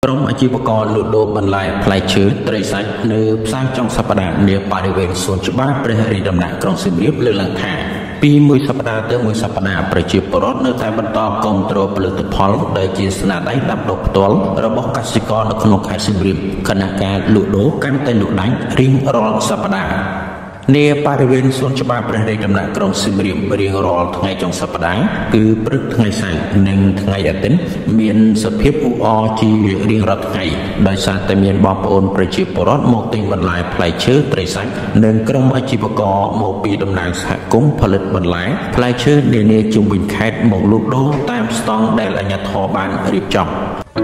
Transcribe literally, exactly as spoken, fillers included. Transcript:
ក្រុមអាជីវករលក់ដូរបន្លែផ្លែឈើត្រីសាច់នៅផ្សារចុងសប្តាហ៍នាបរិវេណសួនច្បារព្រះរាជដំណាក់ក្រុងសៀមរាបលើកឡើងថាពីមួយសប្តាហ៍ទៅមួយសប្តាហ៍ប្រជាពលរដ្ឋនៅតែបន្តគាំទ្រផលិតផលដែលជាស្នាដៃដាំដុះផ្ទាល់របស់កសិករនៅក្នុងខេត្តសៀមរាបខណៈការលក់ដូរកាន់តែលក់ដាច់រៀងរាល់សប្តាហ៍នាបរិវេណសួនច្បារព្រះរាជដំណាក់ក្រុងសៀមរាបរៀងរាល់ថ្ងៃចុងសប្តាហ៍គឺព្រឹកថ្ងៃសៅរ៍និងថ្ងៃអាទិត្យមានសភាពអ៊ូអរជារៀងរាល់ថ្ងៃដោយសារតែមានបងប្អូនប្រជាពលរដ្ឋមកទិញបន្លែផ្លែឈើត្រីសាច់និងក្រុមអាជីវករមកពីតំណាងសហគមន៍ផលិតបន្លែផ្លែឈើនានាជុំវិញខេត្តមកលក់ដូរតាមស្តង់ដែលអាជ្ញាធរបានរៀបចំ